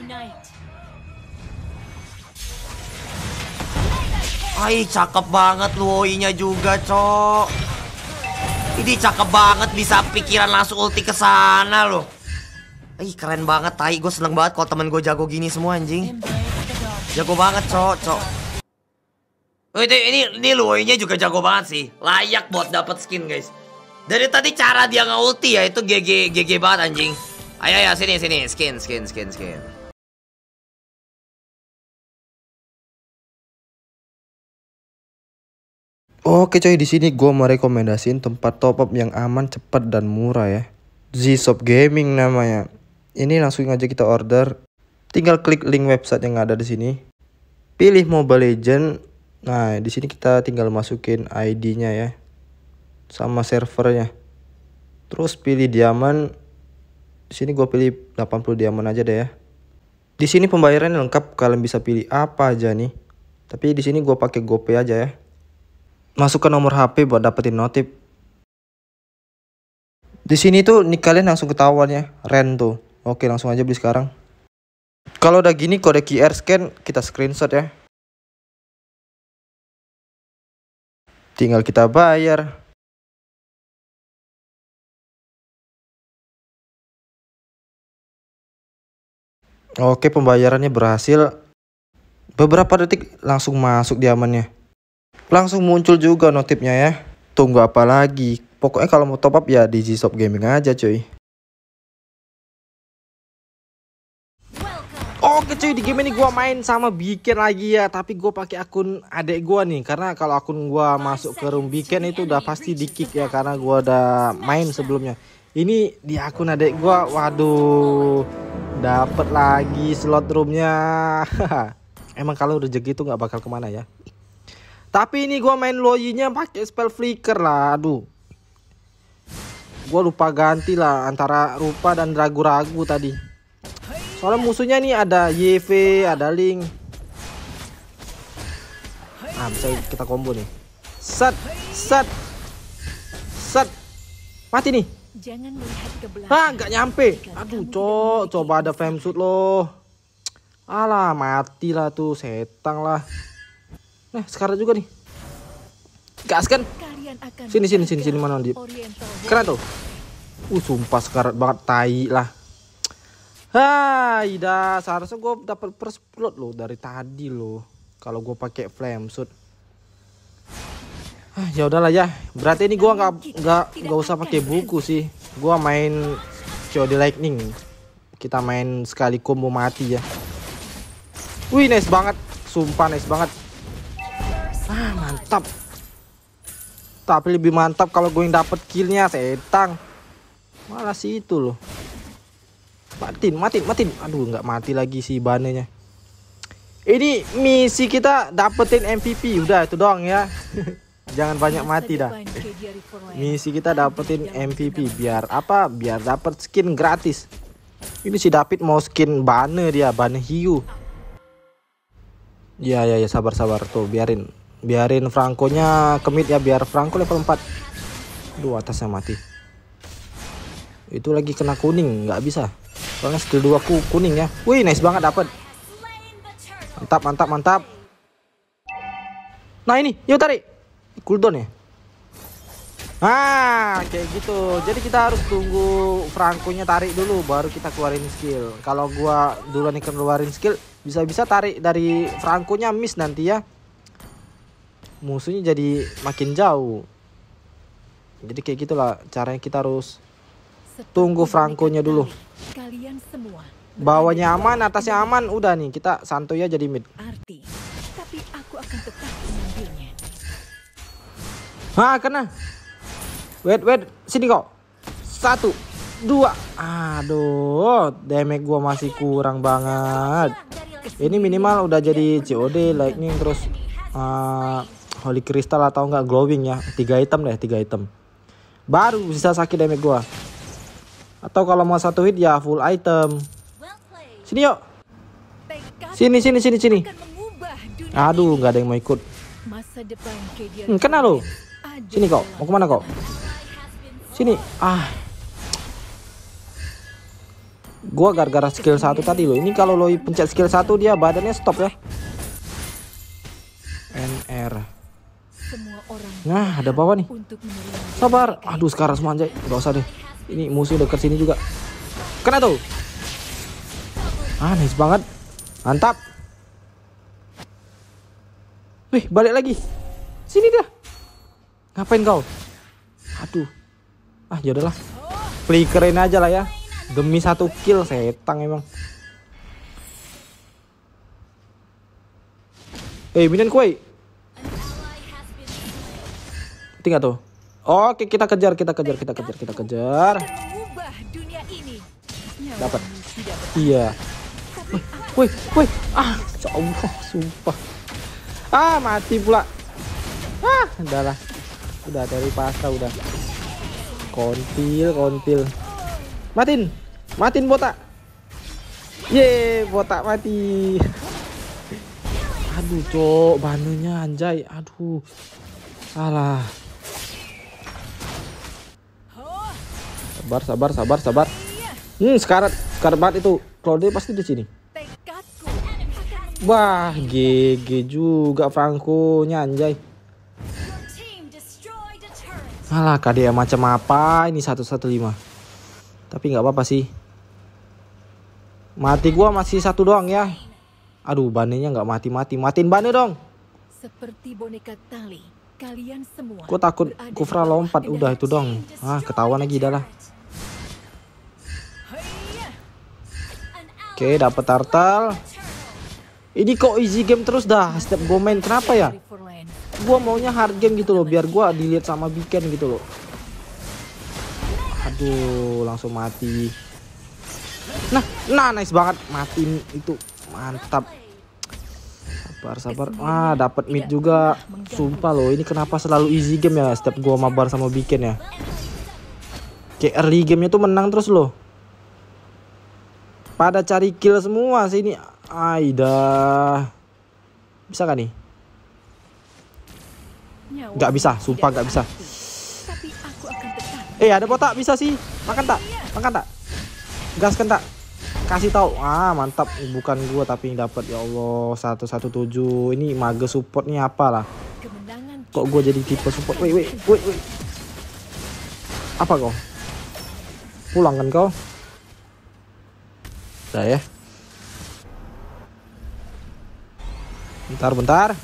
Ay, cakep banget Luoinya juga, cok. Ini cakep banget, bisa pikiran langsung ulti ke sana loh. Ih, keren banget, tai. Gue seneng banget kalau temen gue jago gini semua, anjing. Jago banget, cok. Oh, ini Luoinya juga jago banget sih. Layak buat dapat skin, guys. Dari tadi cara dia nge-ulti ya, itu GG banget, anjing. Ayo, sini. Skin. Oke coy, di sini gue mau rekomendasiin tempat top up yang aman, cepat dan murah ya. Z-Shop Gaming namanya. Ini langsung aja kita order. Tinggal klik link website yang ada di sini. Pilih Mobile Legend. Nah, di sini kita tinggal masukin ID-nya ya. Sama servernya. Terus pilih diamond. Di sini gue pilih 80 diamond aja deh ya. Di sini pembayarannya lengkap, kalian bisa pilih apa aja nih. Tapi di sini gue pakai GoPay aja ya. Masukkan nomor HP buat dapetin notif. Di sini tuh nih kalian langsung ketahuan ya, Ren tuh. Oke, langsung aja beli sekarang. Kalau udah gini kode QR scan kita screenshot ya. Tinggal kita bayar. Oke, pembayarannya berhasil. Beberapa detik langsung masuk diamannya. Langsung muncul juga notifnya ya. Tunggu apa lagi? Pokoknya kalau mau top up ya di Z-Shop Gaming aja cuy. Oke cuy, di game ini gua main sama Biken lagi ya. Tapi gua pakai akun adek gua nih. Karena kalau akun gua masuk ke room Biken itu udah pasti di kick ya. Karena gua udah main sebelumnya. Ini di akun adek gua, waduh, dapet lagi slot roomnya. Emang kalau rezeki itu nggak bakal kemana ya. Tapi ini gua main Luoinya pakai spell flicker lah. Aduh, gua lupa ganti lah antara rupa dan ragu-ragu tadi. Soalnya musuhnya nih ada YV, ada Link. Ah, bisa kita combo nih. Set. Mati nih. Jangan melihat ke belakang. Ah, nggak nyampe. Aduh, cok, coba ada flame shoot loh. Alah, matilah tuh setang lah. Nah, sekarang juga nih. Gas kan? Sini mana dia? Keren tuh. Sumpah sekarat banget, tai lah. Hai, dah seharusnya gue dapat first blood loh dari tadi loh. Kalau gue pakai flame shoot. Ya udahlah ya. Berarti ini gue nggak usah pakai buku sih. Gue main COD Lightning. Kita main sekali combo mati ya. Wih, nice banget. Sumpah nice banget. Ah, mantap. Tapi lebih mantap kalau gue yang dapet killnya, setang. Malah sih itu loh. Matiin. Aduh, nggak mati lagi si banenya. Ini misi kita dapetin MVP. Udah itu doang ya. Jangan banyak mati dah. Misi kita dapetin MVP biar apa? Biar dapet skin gratis. Ini si David mau skin bane dia, bane hiu. Ya sabar tuh, biarin Franco-nya kemit ya, biar Franco level 4. Duh, atasnya mati. Itu lagi kena kuning, nggak bisa. Soalnya skill 2 ku kuning ya. Wih, nice banget dapet. Mantap. Nah ini, yuk tarik. Cooldown ya. Ah, kayak gitu. Jadi kita harus tunggu Franco-nya tarik dulu baru kita keluarin skill. Kalau gua duluan nih keluarin skill, bisa-bisa tarik dari Franco-nya miss nanti ya. Musuhnya jadi makin jauh. Jadi kayak gitulah caranya, kita harus tunggu Franco-nya dulu. Bawahnya aman, atasnya aman, udah nih kita santuy aja di mid. Tapi aku akan tetap mengambilnya. Kena. Wait, sini kok. 1, 2. Aduh, damage gua masih kurang banget. Ini minimal udah jadi COD Lightning terus Holy Crystal atau enggak glowing ya. 3 item deh, 3 item. Baru bisa sakit damage gua. Atau kalau mau 1 hit ya full item. Sini yuk. Sini. Aduh, nggak ada yang mau ikut. Kena lo. Sini kok. Mau kemana kok? Sini. Gua gara-gara skill 1 tadi loh. Ini kalau lo pencet skill 1 dia badannya stop ya. NR. Semua orang Nah, ada bawah nih. untuk menerima Sabar. Aduh, sekarang semua anjay. Gak usah deh. Ini musuh dekat sini juga. Kena tuh. Ah, nice banget. Mantap. Wih, balik lagi. Sini dia. Ngapain kau? Aduh. Ah, ya udahlah. Flickerin aja lah ya. Demi 1 kill setang emang. Minion kue. Tinggal tuh. Oke, kita kejar. mengubah dunia ini. Dapat. Tidak Iya. Woi. Ah, ya Allah, sumpah. Ah, mati pula. Ah, udahlah. Udah dari pasca udah. Kontil. Matiin botak. Ye, botak mati. Aduh, cok, banunya anjay. Aduh. Salah. Sabar. Sekarat banget itu. Claude pasti di sini. tekadku. Wah, GG juga Franco-nya anjay. Alah, KDA macam apa ini 115. Tapi nggak apa-apa sih. Mati gua masih 1 doang ya. Aduh, banenya nggak mati-mati. Matiin bane dong. Seperti boneka tali, kalian semua. Gua takut berada di Kufra bawah lompat udah itu dong. Ah, ketahuan lagi dah lah. Oke, dapat turtle. Ini kok easy game terus dah. Setiap gua main kenapa ya? Riverland. Gua maunya hard game gitu loh, biar gua dilihat sama Biken gitu loh. Aduh, langsung mati. Nah, nice banget matiin itu. Mantap. Sabar. Ah, dapat mid juga. Sumpah loh, ini kenapa selalu easy game ya setiap gua mabar sama Biken ya. Kayak early gamenya tuh menang terus loh. Pada cari kill semua sini. Aida. Bisa kan nih? Nyawa Nggak bisa, sumpah tidak nggak bisa. Tapi aku akan tetap. Ada botak bisa sih. Makan tak? Gaskan tak? Kasih tahu. Ah, mantap. Bukan gua tapi yang dapat. Ya Allah, 117. Ini mage support nih apalah. Kemenangan Kok gua jadi tipe support? Wait. Apa kau? Pulang kan kau? Udah ya. Bentar.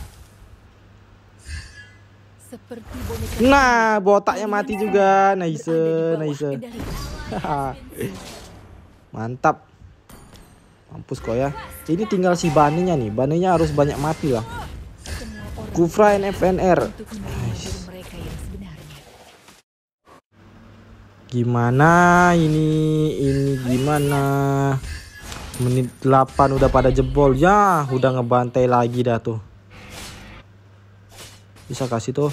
seperti boneka. Nah, botaknya mati juga. Nice. Mantap. Mampus kok ya. Ini tinggal si Baninya nih. Baninya harus banyak mati lah. Kufra NFNR. Mereka yang sebenarnya. Gimana ini gimana? Menit 8 udah pada jebol. Ya, udah ngebantai lagi dah tuh. Bisa kasih tuh.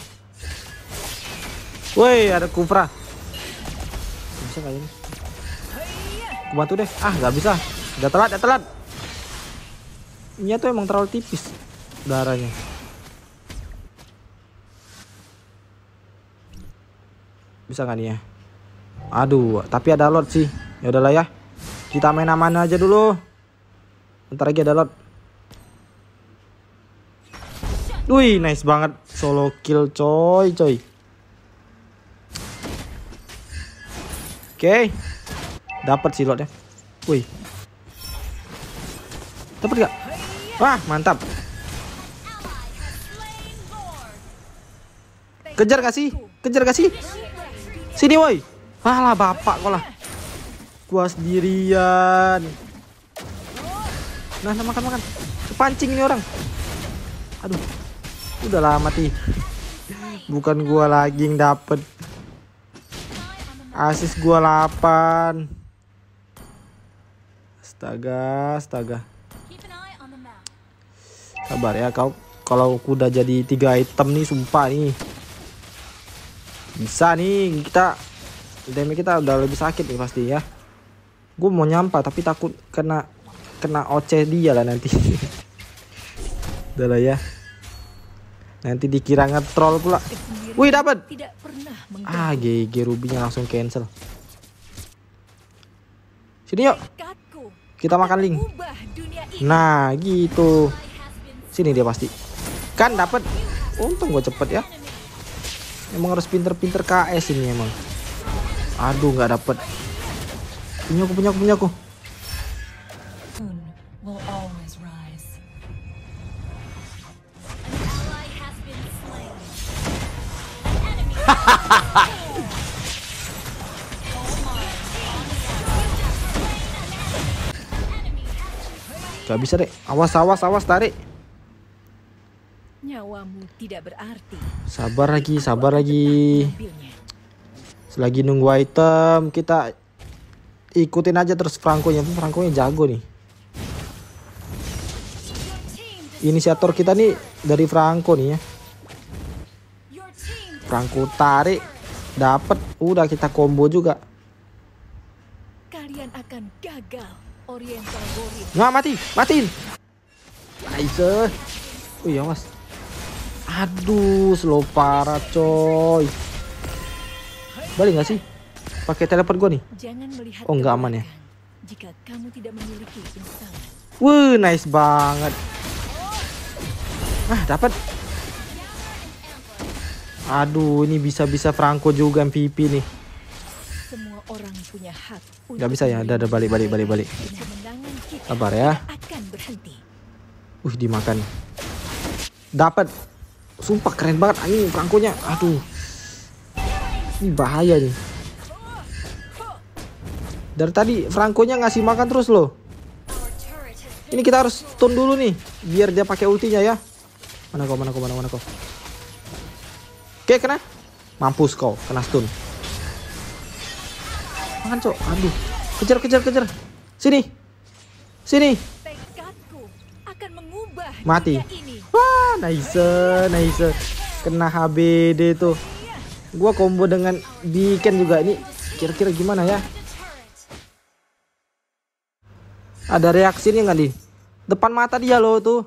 Woi, ada Kufra. Bisa kayak ini. Aku bantu deh. Ah, nggak bisa. Udah telat. Ini tuh emang terlalu tipis darahnya. Bisa nggak nih ya? Aduh, tapi ada lot sih. Ya udahlah ya. Kita main aman aja dulu. Bentar lagi ada lot. Wih, nice banget solo kill coy. Oke. Dapat sih lotnya. Wih. Dapat gak? Wah, mantap. Kejar gak sih? Sini woi. Alah, bapak kok lah. Gua sendirian. Nah, makan. Kepancing ini orang. Aduh. Udah mati. Bukan gua lagi yang dapet. Asis gua 8. Astaga. Sabar ya kau. Kalau kuda jadi 3 item nih sumpah nih. Bisa nih kita. Damage kita udah lebih sakit nih pasti ya. Gue mau nyampah tapi takut kena OC dia lah nanti. Udah lah ya. Nanti dikira nge-troll pula. Wih, dapat. Tidak pernah GG Ruby-nya langsung cancel. Sini yuk. Tekadku Kita makan Ling. ubah dunia ini. Nah, gitu. Sini dia pasti. Kan dapat. Untung gue cepet ya. Emang harus pinter-pinter KS ini emang. Aduh, nggak dapet. Punya aku. Moon will always rise. Gak bisa deh. Awas tarik. Nyawamu tidak berarti. Sabar lagi. Ambilnya. Selagi nunggu item, kita ikutin aja terus Franco-nya. Franco-nya jago nih. Inisiator kita nih dari Franco nih ya. Franco tarik, dapat, udah kita combo juga. Kalian akan gagal. Oriental Warrior. Nggak, matiin. Nice. Wih, awas. Aduh, slow parah coy. Balik nggak sih? Pakai teleport gua nih. Jangan melihat Oh, nggak ke aman ya? belakang jika kamu tidak memiliki instan. Wuh, nice banget. Dapat. Aduh, ini bisa-bisa Franco juga MVP nih. Semua orang punya hak. Nggak bisa ya, ada balik. Kemenangan kita Sabar ya. akan berhenti. Dimakan. Dapat. Sumpah keren banget anjing Franco-nya. Aduh. Ini bahaya nih. Dari tadi Franco-nya ngasih makan terus loh. Ini kita harus stun dulu nih biar dia pakai ultinya ya. Mana kau? Oke, kena. Mampus kau, kena stun. Makan, Cok. Aduh. Kejar. Sini. Tekadku akan mengubah Mati. dunia ini. Wah, nice. Kena HBD tuh. Gua combo dengan Beacon juga ini. Kira-kira gimana ya? Ada reaksinya nggak nih? Depan mata dia loh tuh.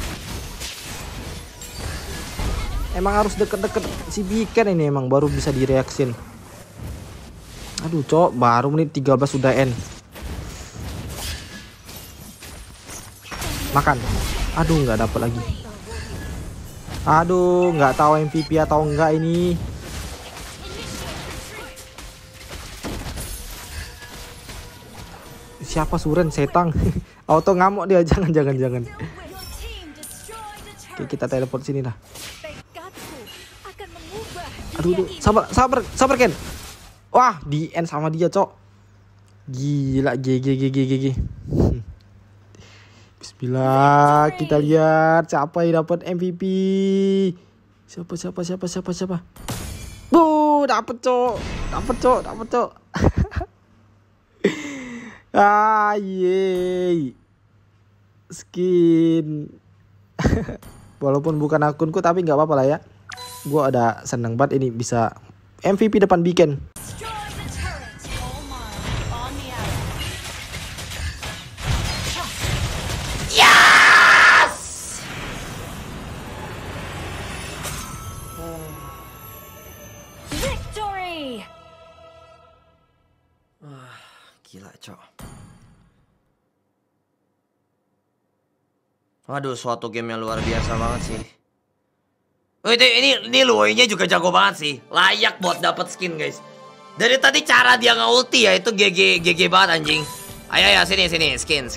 Emang harus deket-deket si Beacon ini emang baru bisa direaksin. Aduh, Cok, baru menit 13 sudah end. Makan. Aduh, nggak dapet lagi. Aduh, nggak tahu MVP atau enggak ini. Siapa Suren setang? Auto ngamuk dia, jangan. Oke, kita teleport sini lah. Tekadku akan mengubah Aduh, dunia ini. sabar Ken. Wah, di end sama dia, Cok. Gila, GG. Bismillah, kita lihat siapa yang dapat MVP. Siapa? Dapat, Cok. Yeay. Skin. Walaupun bukan akunku tapi nggak apa-apa lah ya. Gua ada seneng banget ini bisa MVP depan Beacon. Victory! Gila, Cok. Waduh, suatu game yang luar biasa banget sih. Oh, ini Luoy-nya juga jago banget sih. Layak buat dapat skin, guys. Dari tadi cara dia nge-ulti ya itu GG banget anjing. Ayo sini skin.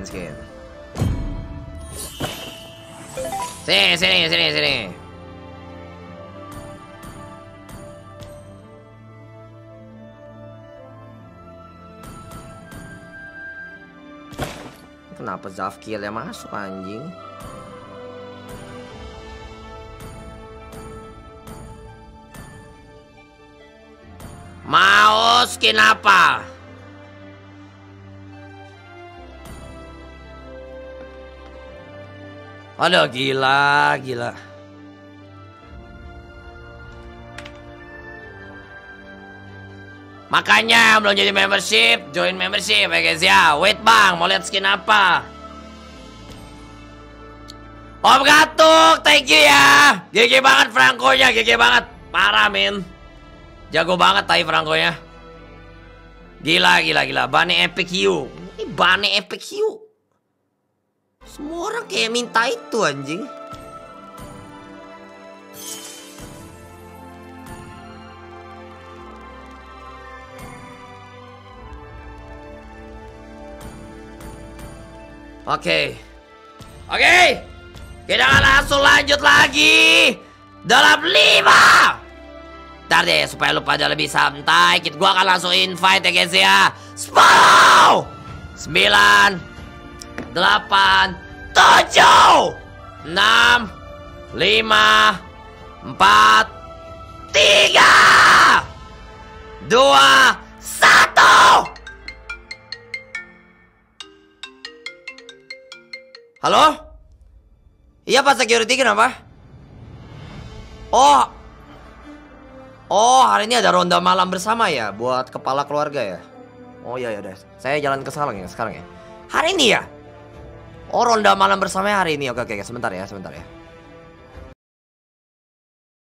Sini. Kenapa Zafkiel yang masuk anjing? Mau skin apa? Aduh, gila. Makanya belum jadi membership, join membership ya guys ya. Wait bang, mau lihat skin apa? Om Gatuk, thank you ya. GG banget Franco-nya, GG banget. Parah men. Jago banget tai Franco-nya. Gila. Bane Epic Hue. Ini Bane Epic Hue. Semua orang kayak minta itu anjing. Oke. Kita langsung lanjut lagi. Dalam 5. Ntar deh supaya lu pada lebih santai. Gua akan langsung invite ya guys ya. 10 9 8 7 6 5 4 3 2 1. Halo? Iya Pak Security, kenapa? Oh, hari ini ada ronda malam bersama ya buat kepala keluarga ya. Oh iya deh. Saya jalan ke sekarang ya. Hari ini ya? Oh, ronda malam bersama hari ini. Oke, sebentar ya.